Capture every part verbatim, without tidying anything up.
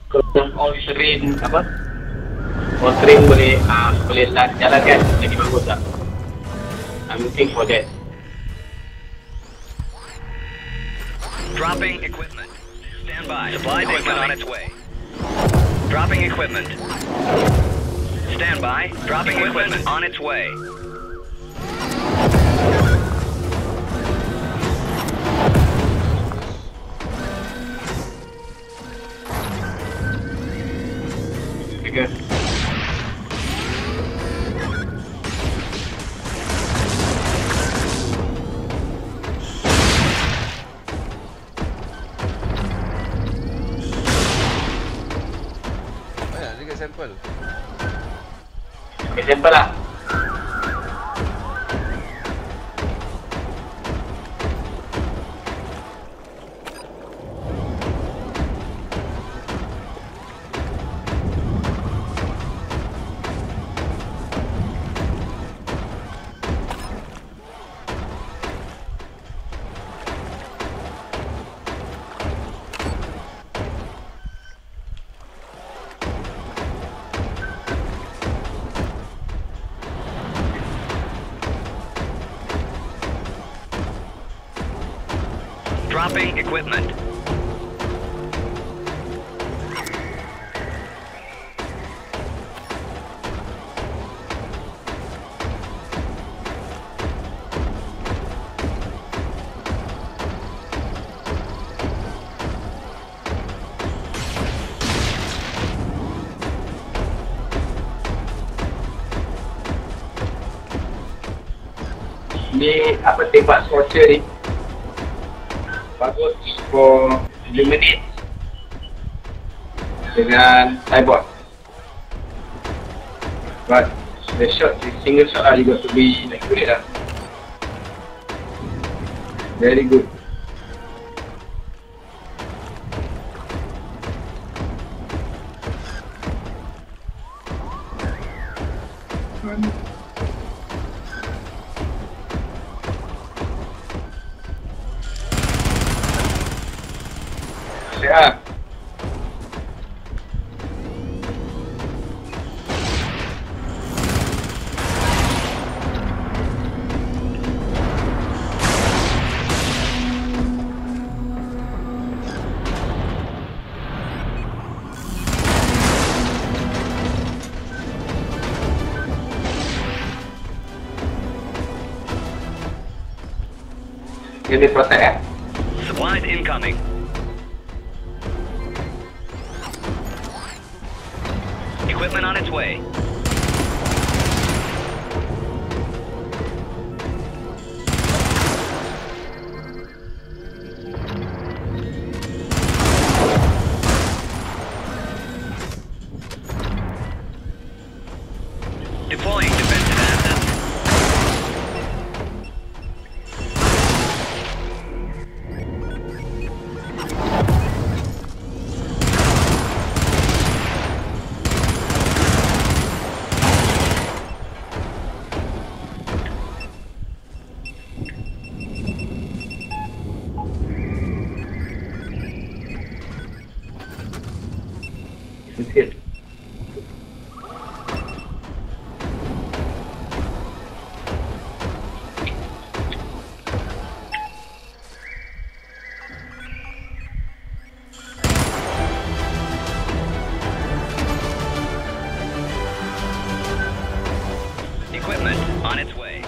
Kalau all terrain apa? All terrain boleh ah uh, boleh jalankan lagi bagus tak? I'm looking for that. Dropping equipment. Stand by. Supply equipment on its way. Dropping equipment. Stand by. Dropping equipment on its way. Okay. Banyak dia kat sampel. Okay, sampel lah. Dropping equipment. Ni apa tembak scorcher ni? Bagus for Illuminate dengan cyborg. But the shot, the single shot lah, you got to be accurate lah. Very good. Yeah. Ini protect ya. Supplies incoming. Equipment on its way. Deploying defensive assets. Sikit. Equipment on its way.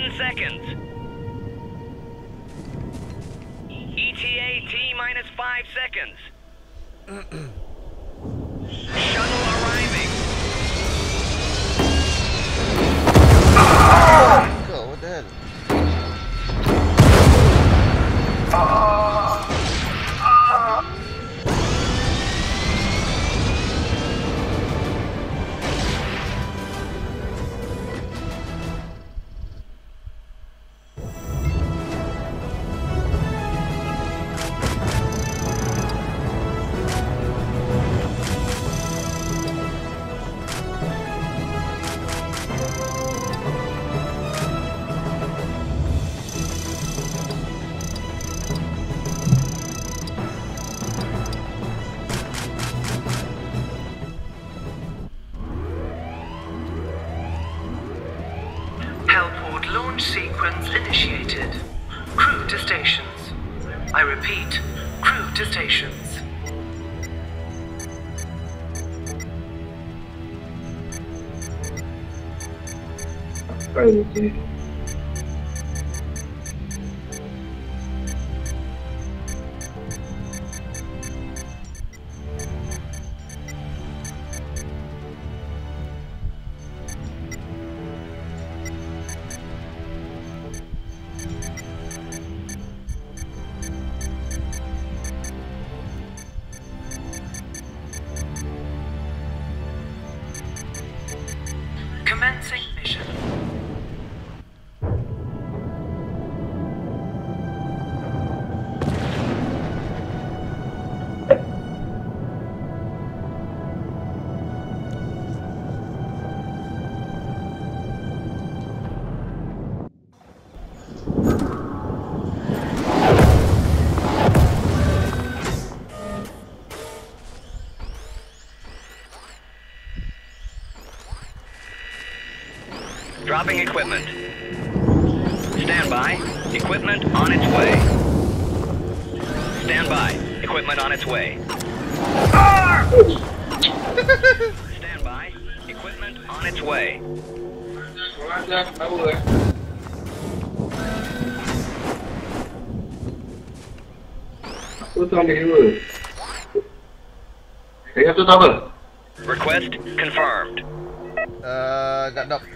ten seconds. E T A T minus five seconds. Shuttle arriving. God, what the hell? Hellport launch sequence initiated. Crew to stations. I repeat, crew to stations. Crazy. Commencing mission. Dropping equipment. Stand by. Equipment on its way. Stand by. Equipment on its way. Stand by. Equipment on its way. Aku tahu ni dua. Saya tu tahu apa? Request confirmed. Uh, got knocked.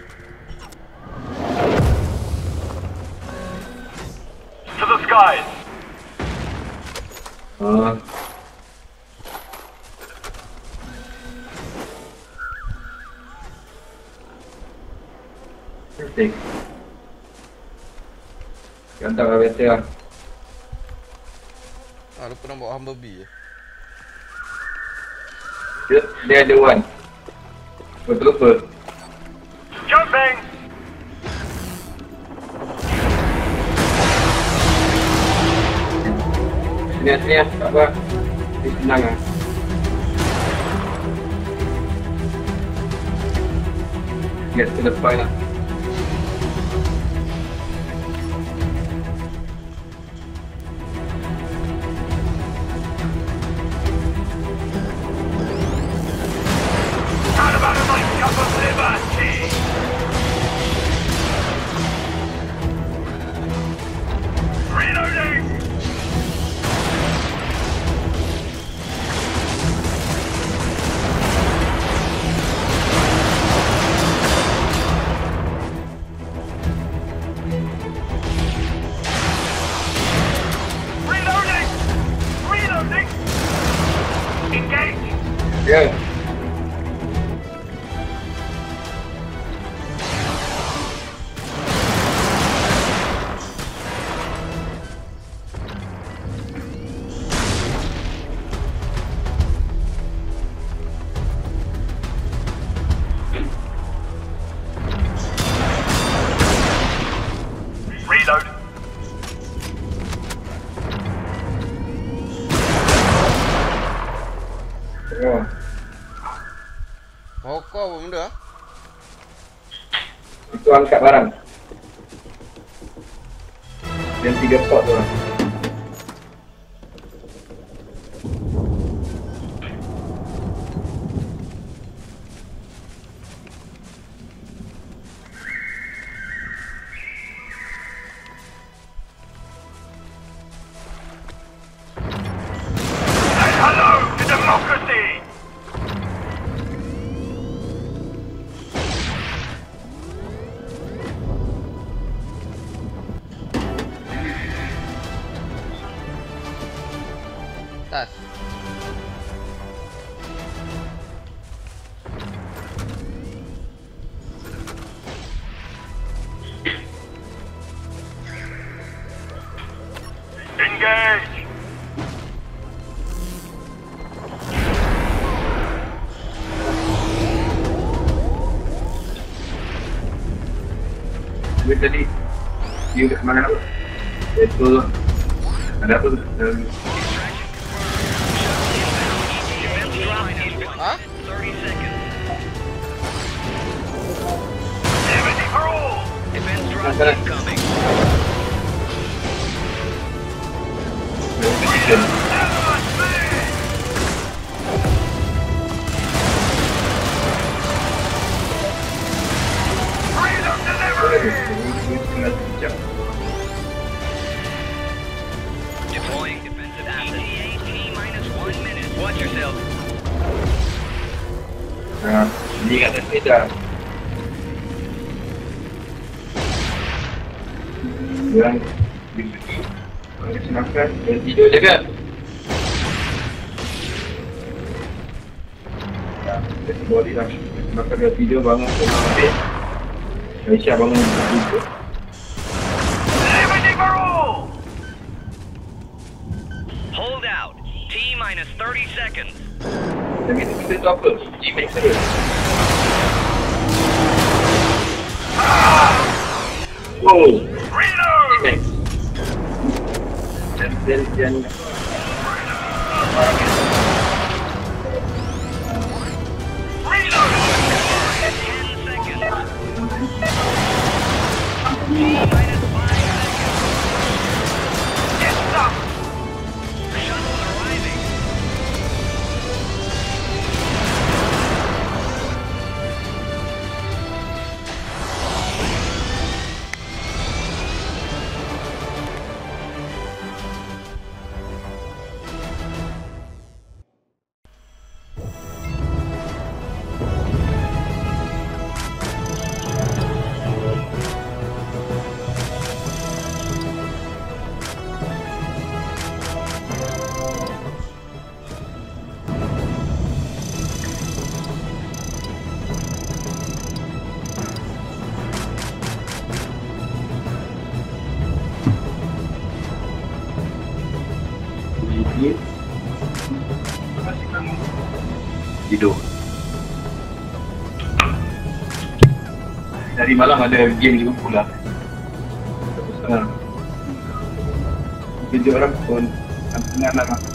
To the skies. Ah. Cantik. Ganteng lah biasa lah. Ah, lupa nak bawa Humblebee je. Dia, dia ada one. Betul lupa. Jumping. Sini sini lah, tak apa. Ini senang lah. Get to the point lah. Yeah. Reload. Oh. Mau kau apa benda? Itu angkat barang. Yang tiga spot tu lah. Atas. Engage! Habis tadi dia kat mana apa? Betul. Ada apa tu? Ha? thirty seconds. Defense drop incoming. Deploying defensive assets. T minus one minute. Watch yourself. Nah, ini kat atas kereta. Yang pergi. Orang kasi makan dan tidur je kan? Nah, kasi balik lah. Kasi makan dan tidur, bangun tengah habis. Aisyah bangun tidur. Hold out. T minus thirty seconds. Tapi kita tu apa? G-Max saya. Oh! G-Max. Dan, dan, dan. Tidur. Dari malam ada game juga pula. Terus sekarang kerja orang pun tengah nak